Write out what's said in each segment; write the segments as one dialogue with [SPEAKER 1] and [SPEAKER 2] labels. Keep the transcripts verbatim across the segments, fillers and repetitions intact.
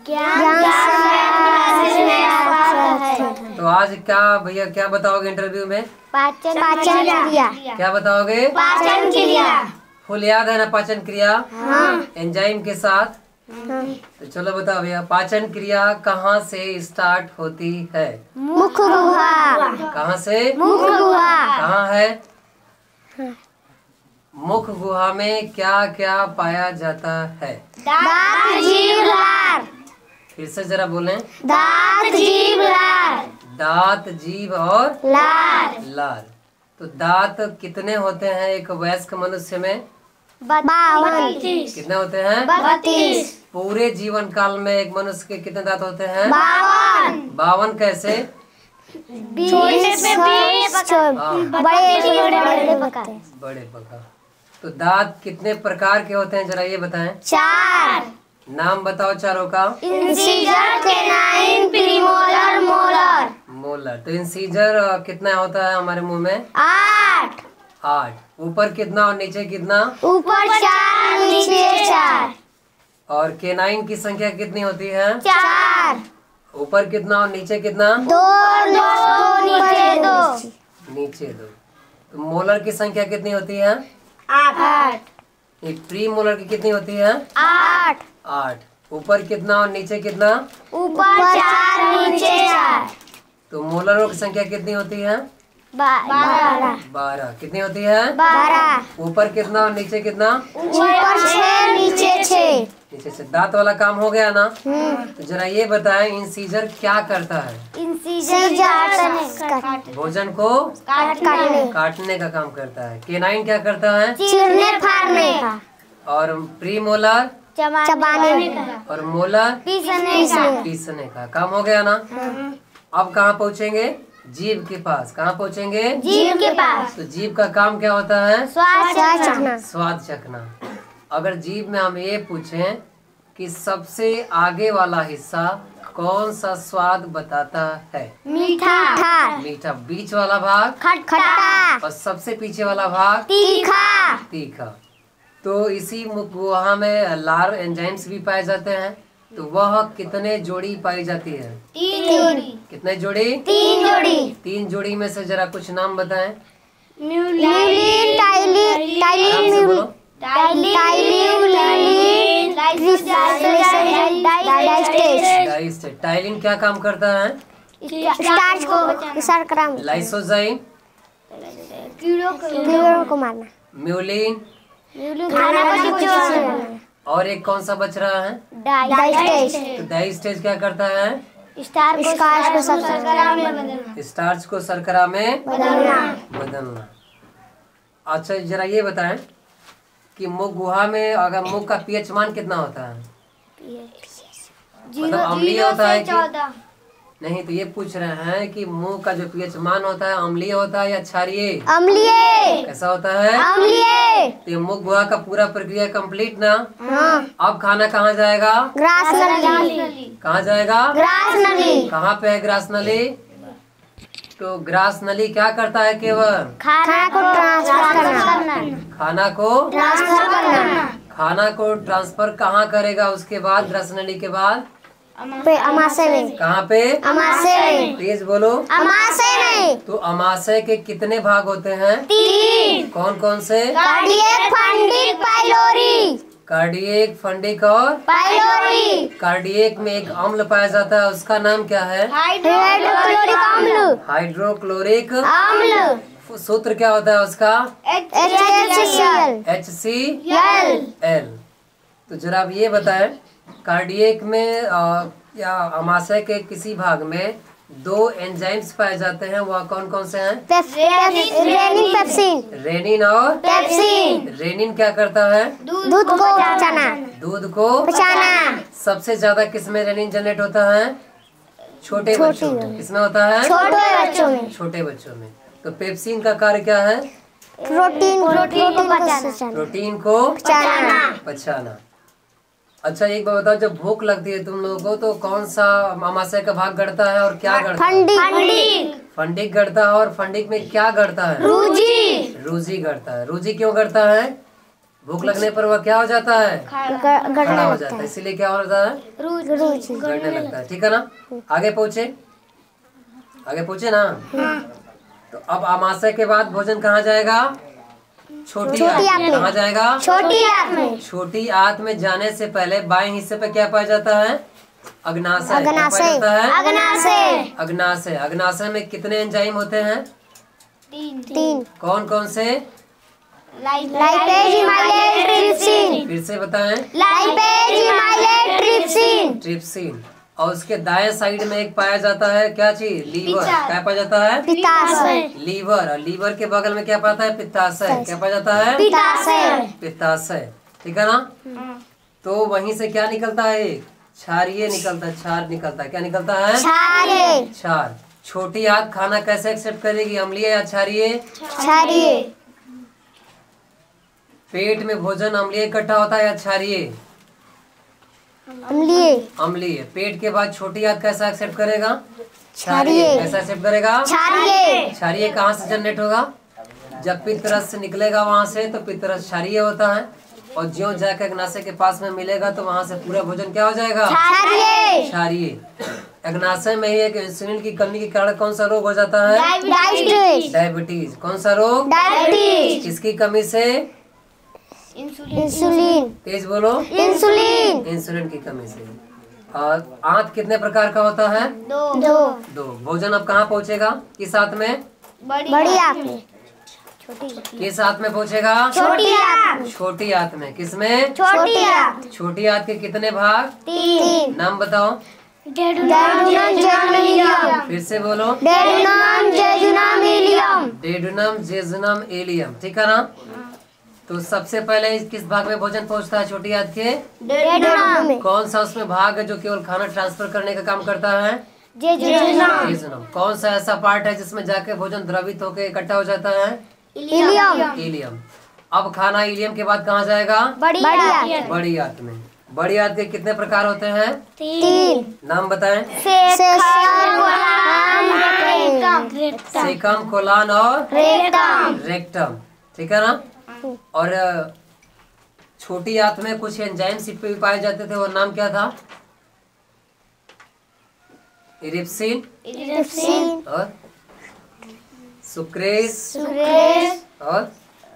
[SPEAKER 1] तो आज क्या भैया क्या बताओगे इंटरव्यू में?
[SPEAKER 2] पाचन क्रिया।
[SPEAKER 1] क्या बताओगे?
[SPEAKER 2] पाचन क्रिया।
[SPEAKER 1] फुल याद है ना पाचन क्रिया?
[SPEAKER 2] हाँ।
[SPEAKER 1] एंजाइम के साथ।
[SPEAKER 2] हाँ।
[SPEAKER 1] तो चलो बताओ भैया, पाचन क्रिया कहाँ से स्टार्ट होती है?
[SPEAKER 2] मुख गुहा।
[SPEAKER 1] कहाँ से?
[SPEAKER 2] मुख गुहा।
[SPEAKER 1] कहाँ है? मुख गुहा में क्या क्या पाया जाता है?
[SPEAKER 2] दांत, जीभ, लार।
[SPEAKER 1] फिर से जरा बोलें।
[SPEAKER 2] दांत, जीभ, लार।
[SPEAKER 1] दांत, जीभ और
[SPEAKER 2] लार।
[SPEAKER 1] लार। तो दांत कितने होते हैं एक वयस्क मनुष्य में?
[SPEAKER 2] बावन।
[SPEAKER 1] कितने होते हैं?
[SPEAKER 2] बत्तीस।
[SPEAKER 1] पूरे जीवन काल में एक मनुष्य के कितने दांत होते हैं?
[SPEAKER 2] बावन।
[SPEAKER 1] बावन कैसे?
[SPEAKER 2] छोटे पे बीस,
[SPEAKER 1] हाँ,
[SPEAKER 2] बड़े बड़े बड़े
[SPEAKER 1] बड़े बका। तो दांत कितने प्रकार के होते हैं जरा ये बताएं।
[SPEAKER 2] चार।
[SPEAKER 1] नाम बताओ चारों का।
[SPEAKER 2] Incisor, canine, premolar, molar.
[SPEAKER 1] Molar. तो इंसीजर कितना होता है हमारे मुंह में?
[SPEAKER 2] आठ।
[SPEAKER 1] आठ। ऊपर कितना और नीचे कितना?
[SPEAKER 2] ऊपर चार, नीचे चार।
[SPEAKER 1] और केनाइन की संख्या कितनी होती है?
[SPEAKER 2] चार।
[SPEAKER 1] ऊपर कितना और नीचे कितना?
[SPEAKER 2] दो, दो, नीचे दो।
[SPEAKER 1] नीचे दो। तो मोलर की संख्या कितनी होती है?
[SPEAKER 2] आठ।
[SPEAKER 1] ये प्री मोलर की कितनी होती है?
[SPEAKER 2] आठ।
[SPEAKER 1] आठ। ऊपर कितना और नीचे कितना?
[SPEAKER 2] ऊपर चार, नीचे चार।
[SPEAKER 1] तो मोलरों की संख्या कितनी होती है?
[SPEAKER 2] बारह।
[SPEAKER 1] बारह। कितनी होती है?
[SPEAKER 2] बारह।
[SPEAKER 1] ऊपर कितना और नीचे कितना?
[SPEAKER 2] ऊपर छह, नीचे छह।
[SPEAKER 1] नीचे से। दांत वाला काम हो गया ना? तो जरा ये बताएं इंसीजर क्या करता है?
[SPEAKER 2] इंसीजर
[SPEAKER 1] भोजन को
[SPEAKER 2] काटने,
[SPEAKER 1] काटने का काम करता है। केनाइन क्या करता है?
[SPEAKER 2] चीरने फाड़ने का।
[SPEAKER 1] और प्री मोलर
[SPEAKER 2] चबाने का।
[SPEAKER 1] और मोलर
[SPEAKER 2] पीसने का।
[SPEAKER 1] पीसने का काम हो गया ना? अब कहाँ पहुँचेंगे? जीभ के पास। कहाँ पहुँचेंगे?
[SPEAKER 2] जीभ के पास।
[SPEAKER 1] तो जीभ का काम क्या होता है?
[SPEAKER 2] स्वाद चखना।
[SPEAKER 1] स्वाद चखना। अगर जीभ में हम ये पूछें कि सबसे आगे वाला हिस्सा कौन सा स्वाद बताता है?
[SPEAKER 2] मीठा।
[SPEAKER 1] मीठा। बीच वाला भाग
[SPEAKER 2] खट्टा।
[SPEAKER 1] और सबसे पीछे वाला भाग
[SPEAKER 2] तीखा।
[SPEAKER 1] तीखा। तो इसी मुख गुहा में लार एंजाइम्स भी पाए जाते हैं। तो वह कितने जोड़ी पाई जाती है?
[SPEAKER 2] तीन जोड़ी।
[SPEAKER 1] कितने जोड़ी?
[SPEAKER 2] तीन जोड़ी।
[SPEAKER 1] तीन जोड़ी में से जरा कुछ नाम बताएं।
[SPEAKER 2] म्यूलिन, टाइलिन,
[SPEAKER 1] आराम से बोलो।
[SPEAKER 2] टाइलिन,
[SPEAKER 1] टाइलिन क्या काम करता है?
[SPEAKER 2] स्टार्च को शर्करा में।
[SPEAKER 1] लाइसोजाइम
[SPEAKER 2] कीड़ों को मारना।
[SPEAKER 1] म्यूलिन
[SPEAKER 2] खाना को चिपचिपाना।
[SPEAKER 1] और एक कौन सा बच रहा है?
[SPEAKER 2] डाइजेस्ट।
[SPEAKER 1] तो डाइजेस्ट क्या करता है?
[SPEAKER 2] स्टार्च को शर्करा में बदलना।
[SPEAKER 1] स्टार्च को शर्करा में
[SPEAKER 2] बदलना।
[SPEAKER 1] बदलना। अच्छा जरा ये बताएं कि मुख गुहा में अगर मुख का पीएच मान कितना होता है? मतलब अम्लीय होता है कि नहीं? तो ये पूछ रहे हैं कि मुंह का जो पीएच मान होता है अम्लीय होता है या क्षारीय?
[SPEAKER 2] अम्लीय।
[SPEAKER 1] कैसा होता है?
[SPEAKER 2] अम्लीय।
[SPEAKER 1] तो ये मुख गुहा का पूरा प्रक्रिया कंप्लीट ना?
[SPEAKER 2] हाँ।
[SPEAKER 1] अब खाना कहाँ जाएगा?
[SPEAKER 2] ग्रास नली।
[SPEAKER 1] कहाँ जाएगा?
[SPEAKER 2] ग्रास नली।
[SPEAKER 1] कहाँ पे है ग्रास नली? तो ग्रास नली क्या करता है? केवल
[SPEAKER 2] खाना को ट्रांसफर करना।
[SPEAKER 1] खाना को
[SPEAKER 2] ट्रांसफर करना।
[SPEAKER 1] खाना को ट्रांसफर कहाँ करेगा उसके बाद? ग्रास नली के बाद
[SPEAKER 2] पे अमाशय में।
[SPEAKER 1] कहाँ पे?
[SPEAKER 2] अमाशय में।
[SPEAKER 1] तेज बोलो।
[SPEAKER 2] अमाशय में।
[SPEAKER 1] तो अमाशय के कितने भाग होते हैं?
[SPEAKER 2] तीन।
[SPEAKER 1] कौन कौन से?
[SPEAKER 2] Cardiac, fundic, pylori.
[SPEAKER 1] Cardiac, fundic और
[SPEAKER 2] पाइलोरी।
[SPEAKER 1] कार्डियक में एक अम्ल पाया जाता है, उसका नाम क्या है?
[SPEAKER 2] हाइड्रोक्लोरिक अम्ल।
[SPEAKER 1] हाइड्रोक्लोरिक
[SPEAKER 2] अम्ल।
[SPEAKER 1] सूत्र क्या होता है उसका?
[SPEAKER 2] H C L.
[SPEAKER 1] H C
[SPEAKER 2] L.
[SPEAKER 1] L. तो जरा आप ये बताएं कार्डियक में आ, या अमाशय के किसी भाग में दो एंजाइम्स पाए जाते हैं, वह कौन कौन से हैं?
[SPEAKER 2] Rennin, pepsin.
[SPEAKER 1] रेनिन और
[SPEAKER 2] पेप्सिन।
[SPEAKER 1] रेनिन क्या करता है?
[SPEAKER 2] दूध को पचाना।
[SPEAKER 1] दूध को
[SPEAKER 2] पचाना।
[SPEAKER 1] सबसे ज्यादा किसमें रेनिन जनरेट होता है? छोटे बच्चों में। किसमें होता है?
[SPEAKER 2] छोटे बच्चों में।
[SPEAKER 1] छोटे बच्चों में। तो पेप्सिन का कार्य क्या है?
[SPEAKER 2] प्रोटीन प्रोटीन को पचाना।
[SPEAKER 1] प्रोटीन को
[SPEAKER 2] पचाना।
[SPEAKER 1] पचाना। अच्छा एक बात बताओ, जब भूख लगती है तुम लोगों को तो कौन सा अमाशय का भाग गढ़ता है और क्या गढ़ता है?
[SPEAKER 2] फंडिक।
[SPEAKER 1] फंडिक गढ़ता है। और फंडिक में क्या गढ़ता है?
[SPEAKER 2] रूजी।
[SPEAKER 1] रूजी गढ़ता है। रूजी क्यों गढ़ता है? भूख लगने पर वह क्या हो जाता है? खड़ा हो जाता है, इसीलिए क्या हो जाता है? गड़ने लगता है। ठीक है ना? आगे पूछे, आगे पूछे ना। तो अब अमाशय के बाद भोजन कहाँ जाएगा? छोटी आंत में। कहाँ जाएगा?
[SPEAKER 2] छोटी आंत में।
[SPEAKER 1] छोटी आंत में जाने से पहले बाएं हिस्से पे क्या पाया जाता है? अग्नाशय। क्या पाया जाता है?
[SPEAKER 2] अग्नाशय।
[SPEAKER 1] अग्नाशय। अग्नाशय में कितने एंजाइम होते हैं?
[SPEAKER 2] तीन।
[SPEAKER 1] कौन कौन से?
[SPEAKER 2] Lipase, amylase, trypsin.
[SPEAKER 1] फिर से बताएं।
[SPEAKER 2] Lipase, amylase, trypsin.
[SPEAKER 1] ट्रिप्सिन। और उसके दाएं साइड में एक पाया जाता है, क्या चीज? लीवर। क्या पाया जाता है?
[SPEAKER 2] पित्ताशय।
[SPEAKER 1] लीवर। और लीवर के बगल में क्या पाता है? पित्ताशय। क्या पाया जाता है?
[SPEAKER 2] पित्ताशय।
[SPEAKER 1] पित्ताशय। ठीक है ना? तो वहीं से क्या निकलता है? एक क्षारीय निकलता है, क्षार निकलता है। क्या निकलता है?
[SPEAKER 2] क्षारीय।
[SPEAKER 1] क्षार। छोटी आंत खाना कैसे एक्सेप्ट करेगी? अम्लीय या क्षारीय?
[SPEAKER 2] क्षारीय।
[SPEAKER 1] पेट में भोजन अम्लीय इकट्ठा होता है या क्षारीय?
[SPEAKER 2] अम्लीय।
[SPEAKER 1] अम्लीय। पेट के बाद छोटी आंत कैसा एक्सेप्ट करेगा?
[SPEAKER 2] क्षारीय।
[SPEAKER 1] कैसा एक्सेप्ट करेगा?
[SPEAKER 2] क्षारीय।
[SPEAKER 1] क्षारीय कहाँ से जनरेट होगा? जब पित्तरस से निकलेगा वहां से तो पित्तरस क्षारीय होता है, और ज्यों जाकर अग्नाशय के पास में मिलेगा तो वहां से पूरा भोजन क्या हो जाएगा?
[SPEAKER 2] क्षारीय।
[SPEAKER 1] क्षारीय। अग्नाशय में ही एक इंसुलिन की कमी के कारण कौन सा रोग हो जाता है?
[SPEAKER 2] डायबिटीज।
[SPEAKER 1] डायबिटीज। कौन सा रोग?
[SPEAKER 2] डायबिटीज।
[SPEAKER 1] किसकी कमी से?
[SPEAKER 2] इंसुलिन।
[SPEAKER 1] तेज बोलो।
[SPEAKER 2] इंसुलिन।
[SPEAKER 1] इंसुलिन की कमी से। और आंत कितने प्रकार का होता है?
[SPEAKER 2] दो।
[SPEAKER 1] दो। भोजन अब कहाँ पहुँचेगा? किस आंत में?
[SPEAKER 2] बड़ी आंत में।
[SPEAKER 1] किस आंत में पहुँचेगा?
[SPEAKER 2] छोटी आंत।
[SPEAKER 1] छोटी आंत में। किसमें?
[SPEAKER 2] छोटी आंत।
[SPEAKER 1] छोटी आंत के कितने भाग?
[SPEAKER 2] तीन।
[SPEAKER 1] नाम बताओ।
[SPEAKER 2] Duodenum, jejunum, ileum.
[SPEAKER 1] फिर से बोलो।
[SPEAKER 2] Duodenum, jejunum, ileum.
[SPEAKER 1] Duodenum, jejunum, ileum. ठीक है ना? तो सबसे पहले किस भाग में भोजन पहुंचता है छोटी आंत के?
[SPEAKER 2] डेडुनम में।
[SPEAKER 1] कौन सा उसमें भाग है जो केवल खाना ट्रांसफर करने का काम करता है?
[SPEAKER 2] जेजुनम।
[SPEAKER 1] जेजुनम। कौन सा ऐसा पार्ट है जिसमें जाके भोजन द्रवित होकर इकट्ठा हो जाता है?
[SPEAKER 2] इलियम।
[SPEAKER 1] इलियम। अब खाना इलियम के बाद कहाँ जाएगा?
[SPEAKER 2] बड़ी आंत।
[SPEAKER 1] बड़ी आंत में। बड़ी आंत के कितने प्रकार होते हैं?
[SPEAKER 2] तीन।
[SPEAKER 1] नाम बताएं। सेकम, कोलान और
[SPEAKER 2] रेक्टम।
[SPEAKER 1] रेक्टम। ठीक है ना? और छोटी आंत में कुछ एंजाइम्स भी पाए जाते थे, वो नाम क्या था? इरिप्सिन और सुक्रेज
[SPEAKER 2] सुक्रेज
[SPEAKER 1] और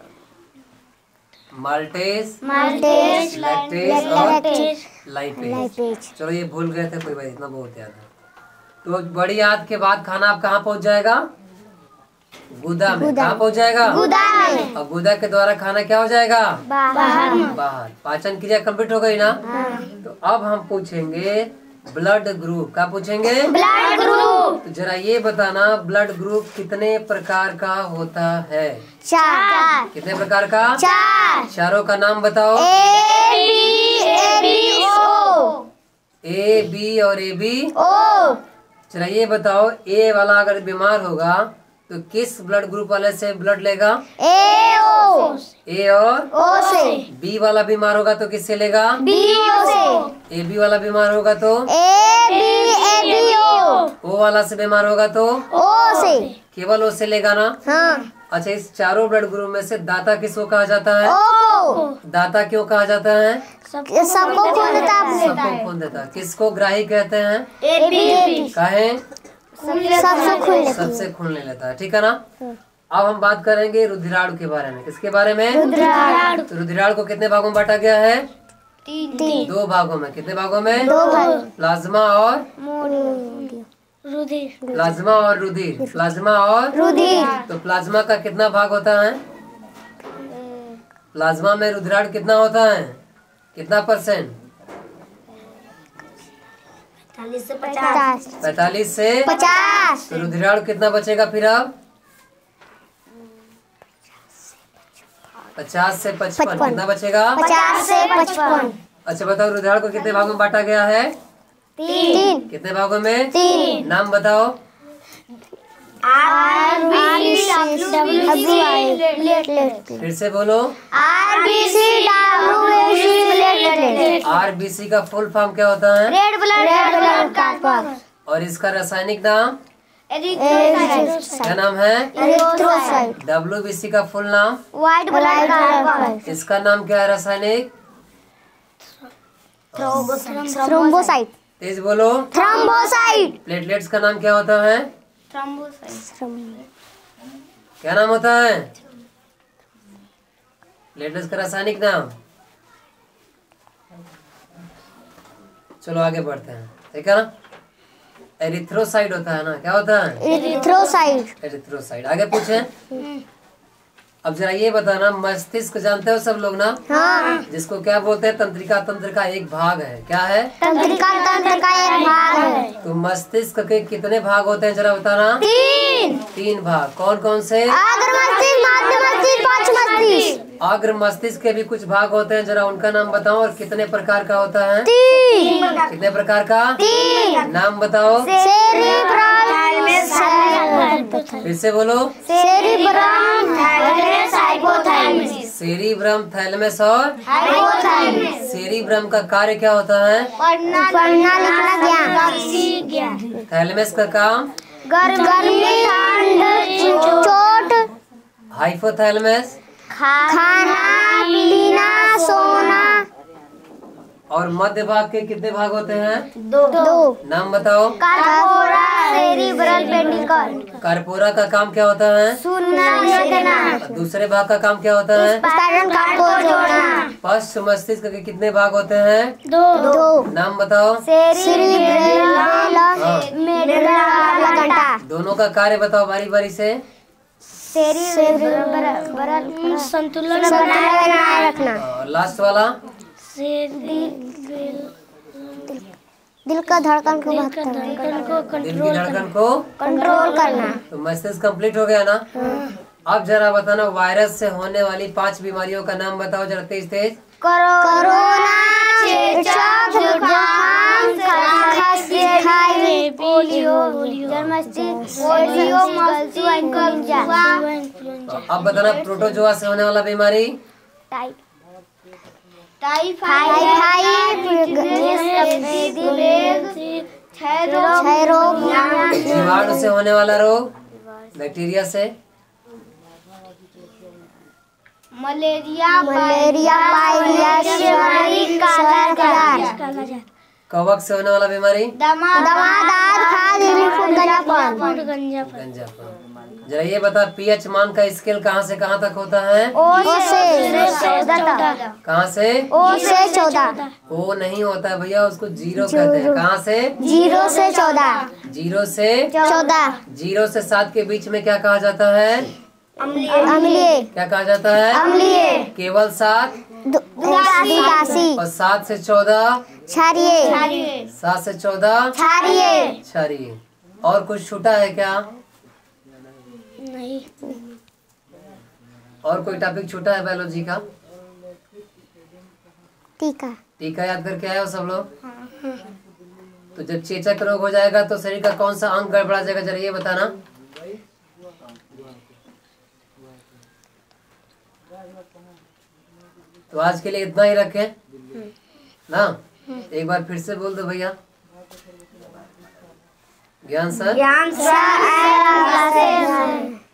[SPEAKER 1] माल्टेज,
[SPEAKER 2] माल्टेज,
[SPEAKER 1] लैक्टेज और
[SPEAKER 2] लैक्टेज,
[SPEAKER 1] लाइपेज।
[SPEAKER 2] लाइपेज।
[SPEAKER 1] चलो ये भूल गए थे, कोई बात, इतना बहुत याद है। तो बड़ी आंत के बाद खाना आप कहाँ पहुँच जाएगा? गुदा में। कहाँ पहुँच जाएगा?
[SPEAKER 2] गुदा में।
[SPEAKER 1] और गुदा के द्वारा खाना क्या हो जाएगा?
[SPEAKER 2] बाहर।
[SPEAKER 1] बाहर। पाचन क्रिया कंप्लीट हो गई ना? तो अब हम पूछेंगे ब्लड ग्रुप। क्या पूछेंगे?
[SPEAKER 2] Blood group.
[SPEAKER 1] तो जरा ये बताना, ब्लड ग्रुप कितने प्रकार का होता है?
[SPEAKER 2] चार।
[SPEAKER 1] कितने प्रकार का?
[SPEAKER 2] चार।
[SPEAKER 1] चारों का नाम बताओ।
[SPEAKER 2] A B, A B O.
[SPEAKER 1] A B और ए बी
[SPEAKER 2] ओ।
[SPEAKER 1] चला ये बताओ, ए वाला अगर बीमार होगा तो किस ब्लड ग्रुप वाले से ब्लड लेगा?
[SPEAKER 2] ए ओ।
[SPEAKER 1] ए और
[SPEAKER 2] ओ से।
[SPEAKER 1] बी वाला बीमार होगा तो किससे लेगा?
[SPEAKER 2] बी ओ से।
[SPEAKER 1] ए बी वाला बीमार होगा तो
[SPEAKER 2] ए बी, ए बी ओ।
[SPEAKER 1] ओ वाला से बीमार होगा तो
[SPEAKER 2] ओ से।
[SPEAKER 1] केवल ओ से लेगा ना?
[SPEAKER 2] हाँ।
[SPEAKER 1] अच्छा, इस चारों ब्लड ग्रुप में से दाता किसको कहा जाता है?
[SPEAKER 2] ओ।
[SPEAKER 1] दाता क्यों कहा जाता है?
[SPEAKER 2] सबको खून देता है।
[SPEAKER 1] सबको खून देता है। किसको ग्राही कहते हैं?
[SPEAKER 2] A B.
[SPEAKER 1] कहे
[SPEAKER 2] सबसे खून देता है।
[SPEAKER 1] सबसे खून ले लेता है। ठीक है ना? अब हम बात करेंगे रुधिराणु के बारे में। किसके बारे में?
[SPEAKER 2] रुधिराणु।
[SPEAKER 1] तो रुधिराणु को कितने भागों में बांटा गया है?
[SPEAKER 2] तीन।
[SPEAKER 1] दो भागों में। कितने भागों में?
[SPEAKER 2] दो भाग।
[SPEAKER 1] प्लाज्मा और
[SPEAKER 2] रुधिर।
[SPEAKER 1] प्लाज्मा और रुधिर। प्लाज्मा और
[SPEAKER 2] रुधिर।
[SPEAKER 1] तो प्लाज्मा का कितना भाग होता है? प्लाज्मा में रुधिराणु कितना होता है? कितना परसेंट?
[SPEAKER 2] पचास।
[SPEAKER 1] पैतालीस से
[SPEAKER 2] पचास।
[SPEAKER 1] तो रुधिराणु कितना बचेगा फिर? अब पचास से पचपन।
[SPEAKER 2] पचपन।
[SPEAKER 1] कितना बचेगा?
[SPEAKER 2] पचास से पचपन।
[SPEAKER 1] अच्छा बताओ, रुधिराणु को कितने भागों में बांटा गया है?
[SPEAKER 2] तीन।
[SPEAKER 1] कितने भागों में?
[SPEAKER 2] तीन।
[SPEAKER 1] नाम बताओ।
[SPEAKER 2] R B C W I.
[SPEAKER 1] फिर से बोलो।
[SPEAKER 2] R B C W
[SPEAKER 1] R B C का फुल फॉर्म क्या होता है?
[SPEAKER 2] Red blood red blood card.
[SPEAKER 1] और इसका रासायनिक नाम? क्या नाम है?
[SPEAKER 2] एरिथ्रोसाइट।
[SPEAKER 1] डब्ल्यू बी सी का फुल नाम?
[SPEAKER 2] White blood cell.
[SPEAKER 1] इसका नाम क्या है रासायनिक?
[SPEAKER 2] थ्रोम्बोसाइट।
[SPEAKER 1] तेज बोलो।
[SPEAKER 2] थ्रोम्बोसाइट।
[SPEAKER 1] प्लेटलेट्स का नाम क्या होता है? क्या नाम होता है प्लेटलेट्स का रासायनिक नाम? चलो आगे बढ़ते हैं, ठीक है ना। एरिथ्रोसाइट होता है ना, क्या होता है?
[SPEAKER 2] एरिथ्रोसाइट।
[SPEAKER 1] एरिथ्रोसाइट। आगे पूछे। अब जरा ये बताना, मस्तिष्क जानते हो सब लोग ना?
[SPEAKER 2] हाँ।
[SPEAKER 1] जिसको क्या बोलते हैं? तंत्रिका तंत्र का एक भाग है। क्या है?
[SPEAKER 2] तंत्रिका तंत्र का एक भाग है।
[SPEAKER 1] तो मस्तिष्क के कितने भाग होते हैं जरा बताना?
[SPEAKER 2] तीन।
[SPEAKER 1] तीन भाग। कौन कौन से?
[SPEAKER 2] अग्र मस्तिष्क, मध्य मस्तिष्क, पश्च मस्तिष्क।
[SPEAKER 1] अग्र मस्तिष्क के भी कुछ भाग होते हैं, जरा उनका नाम बताओ। और कितने प्रकार का होता है?
[SPEAKER 2] तीन।
[SPEAKER 1] कितने प्रकार का?
[SPEAKER 2] तीन।
[SPEAKER 1] नाम बताओ।
[SPEAKER 2] सेरिब्रम,
[SPEAKER 1] फिर से बोलो।
[SPEAKER 2] Cerebrum, thalamus, hypothalamus.
[SPEAKER 1] Cerebrum, thalamus और
[SPEAKER 2] हाइपोथैलेमस।
[SPEAKER 1] सेरिब्रम का कार्य क्या होता है?
[SPEAKER 2] पढ़ना लिखना ज्ञान।
[SPEAKER 1] थैलेमस का काम?
[SPEAKER 2] गर्मी, ठंड, चोट।
[SPEAKER 1] हाइपोथैलेमस?
[SPEAKER 2] खाना पीना, सोना।
[SPEAKER 1] और मध्य भाग के कितने भाग होते हैं?
[SPEAKER 2] दो।
[SPEAKER 1] नाम बताओ।
[SPEAKER 2] Corpora, cerebral pedicle.
[SPEAKER 1] कार्पोरा का काम क्या होता है?
[SPEAKER 2] सुनना लिखना।
[SPEAKER 1] दूसरे भाग का काम क्या होता है?
[SPEAKER 2] स्पाइनल कॉर्ड को जोड़ना।
[SPEAKER 1] पश्च मस्तिष्क के कितने भाग होते हैं?
[SPEAKER 2] दो।
[SPEAKER 1] नाम बताओ।
[SPEAKER 2] सेरिब्रल, मेडुला,
[SPEAKER 1] दोनों का कार्य बताओ बारी बारी से।
[SPEAKER 2] सेरिब्रल संतुलन बनाए रखना।
[SPEAKER 1] और लास्ट वाला?
[SPEAKER 2] दिल का धड़कन को
[SPEAKER 1] दिल की धड़कन को
[SPEAKER 2] कंट्रोल करना।
[SPEAKER 1] तो मस्तिष्क कंप्लीट हो गया ना। अब जरा बताना, वायरस से होने वाली पांच बीमारियों का नाम बताओ जरा तेज तेज।
[SPEAKER 2] कोरोना, चेचक, जुकाम, खांसी, पोलियो, पोलियो, मस्तिष्क इन्फ्लुएंजा।
[SPEAKER 1] तो अब बताना, प्रोटोजोआ से होने वाला बीमारी? जीवाणु से होने वाला रोग? बैक्टीरिया से?
[SPEAKER 2] Malaria, malaria, pyorrhoea.
[SPEAKER 1] कवक से होने वाला बीमारी?
[SPEAKER 2] दमादार, खाज, गंजापन।
[SPEAKER 1] गंजापन। जरा ये बता, पीएच मान का स्केल कहाँ से कहाँ तक होता है?
[SPEAKER 2] ओ से चौदह तक।
[SPEAKER 1] कहाँ से?
[SPEAKER 2] ओ से चौदह।
[SPEAKER 1] ओ नहीं होता है भैया, उसको जीरो कहते हैं। कहाँ से?
[SPEAKER 2] जीरो से चौदह।
[SPEAKER 1] जीरो से
[SPEAKER 2] चौदह।
[SPEAKER 1] जीरो से सात के बीच में क्या कहा जाता है?
[SPEAKER 2] अम्लीय।
[SPEAKER 1] क्या कहा जाता है?
[SPEAKER 2] अम्लीय।
[SPEAKER 1] केवल सात?
[SPEAKER 2] दुदासी।
[SPEAKER 1] और सात से चौदह?
[SPEAKER 2] क्षारीय।
[SPEAKER 1] सात से चौदह?
[SPEAKER 2] क्षारीय।
[SPEAKER 1] क्षारीय। और कुछ छूटा है क्या?
[SPEAKER 2] नहीं।
[SPEAKER 1] और कोई टॉपिक छूटा है बायोलॉजी का?
[SPEAKER 2] टीका।
[SPEAKER 1] टीका याद करके आए हो सब लोग? तो जब चेचक रोग हो जाएगा तो शरीर का कौन सा अंग गड़बड़ा जाएगा जरा ये बताना। तो आज के लिए इतना ही रखें ना। एक बार फिर से बोल दो भैया। ज्ञान सर।
[SPEAKER 2] ज्ञान सर।